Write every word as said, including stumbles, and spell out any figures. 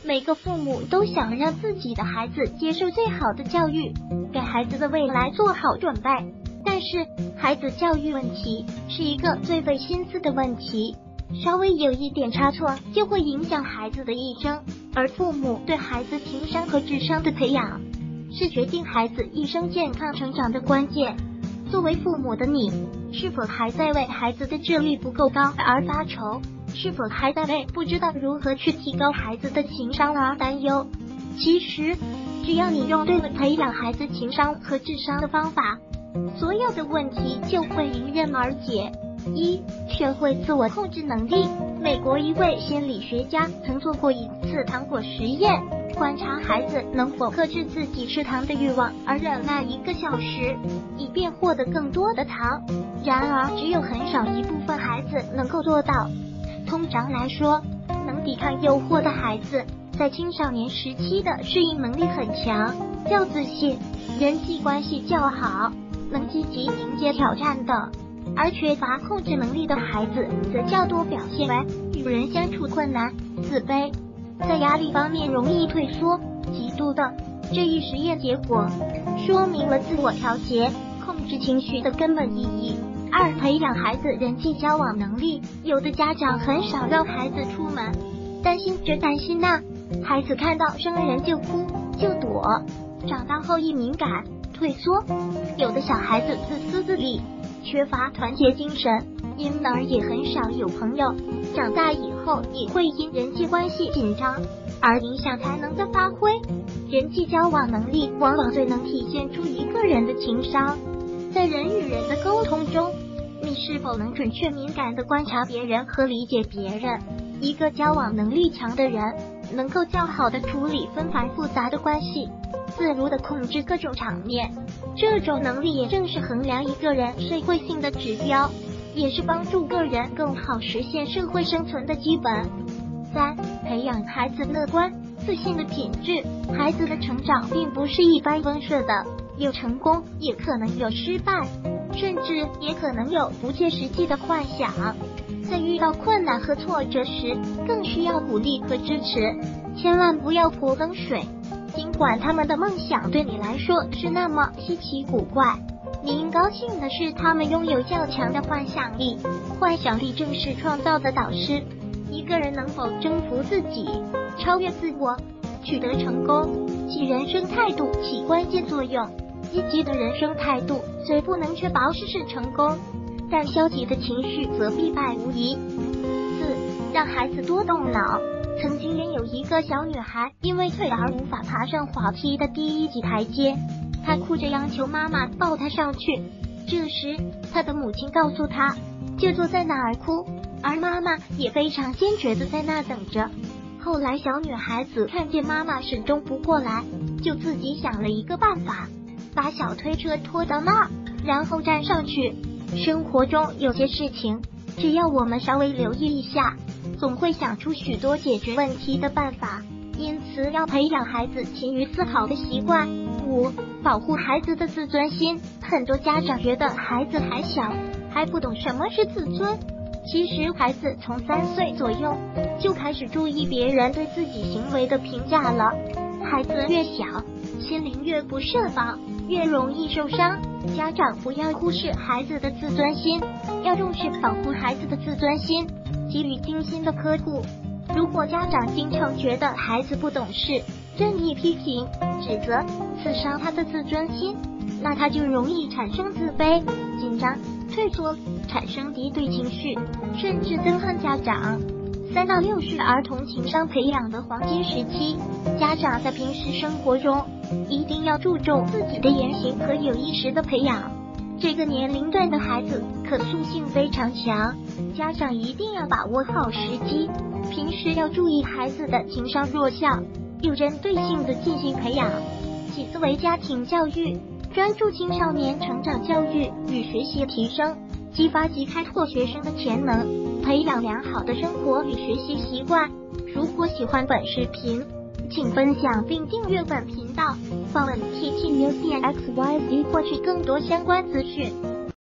每个父母都想让自己的孩子接受最好的教育，给孩子的未来做好准备。但是，孩子教育问题是一个最费心思的问题，稍微有一点差错就会影响孩子的一生。而父母对孩子情商和智商的培养，是决定孩子一生健康成长的关键。作为父母的你，是否还在为孩子的智力不够高而发愁？是否还在为不知道如何去提高孩子的情商而担忧？其实，只要你用对了培养孩子情商和智商的方法，所有的问题就会迎刃而解。一、学会自我控制能力。美国一位心理学家曾做过一次糖果实验，观察孩子能否克制自己吃糖的欲望，而忍耐一个小时，以便获得更多的糖。然而，只有很少一部分孩子能够做到。通常来说，能抵抗诱惑的孩子，在青少年时期的适应能力很强，较自信，人际关系较好，能积极迎接挑战的。而缺乏控制能力的孩子，则较多表现为与人相处困难、自卑，在压力方面容易退缩、嫉妒的。这一实验结果说明了自我调节、控制情绪的根本意义。二、培养孩子人际交往能力。有的家长很少让孩子出门，担心这担心那，孩子看到生人就哭就躲，长大后易敏感、退缩。有的小孩子自私自利，缺乏团结精神，因而也很少有朋友，长大以后也会因人际关系紧张而影响才能的发挥。人际交往能力往往最能体现出一个人的情商。在人与人的沟通中，你是否能准确敏感地观察别人和理解别人？一个交往能力强的人，能够较好地处理纷繁复杂的关系，自如地控制各种场面。这种能力也正是衡量一个人社会性的指标，也是帮助个人更好实现社会生存的基本。三、培养孩子乐观、自信的品质。孩子的成长并不是一帆风顺的，有成功，也可能有失败，甚至也可能有不切实际的幻想。在遇到困难和挫折时，更需要鼓励和支持，千万不要泼冷水。尽管他们的梦想对你来说是那么稀奇古怪，你应高兴的是他们拥有较强的幻想力。幻想力正是创造的导师。一个人能否征服自己，超越自我，取得成功，其人生态度起关键作用。积极的人生态度虽不能确保事事成功，但消极的情绪则必败无疑。四、让孩子多动脑。曾经也有一个小女孩因为腿而无法爬上滑梯的第一级台阶，她哭着央求妈妈抱她上去。这时她的母亲告诉她，就坐在那儿哭，而妈妈也非常坚决地在那等着。后来小女孩子看见妈妈始终不过来，就自己想了一个办法，把小推车拖到那儿，然后站上去。生活中有些事情，只要我们稍微留意一下，总会想出许多解决问题的办法。因此要培养孩子勤于思考的习惯。五、保护孩子的自尊心。很多家长觉得孩子还小，还不懂什么是自尊。其实孩子从三岁左右就开始注意别人对自己行为的评价了。孩子越小，心灵越不设防，越容易受伤。家长不要忽视孩子的自尊心，要重视保护孩子的自尊心，给予精心的呵护。如果家长经常觉得孩子不懂事，任意批评、指责，刺伤他的自尊心，那他就容易产生自卑、紧张、退缩，产生敌对情绪，甚至憎恨家长。三到六是儿童情商培养的黄金时期，家长在平时生活中一定要注重自己的言行和有意识的培养。这个年龄段的孩子可塑性非常强，家长一定要把握好时机，平时要注意孩子的情商弱项，有针对性的进行培养。其次为家庭教育，专注青少年成长教育与学习提升，激发及开拓学生的潜能，培养良好的生活与学习习惯。如果喜欢本视频，请分享并订阅本频道，访问 T T News 点 X Y Z 获取更多相关资讯。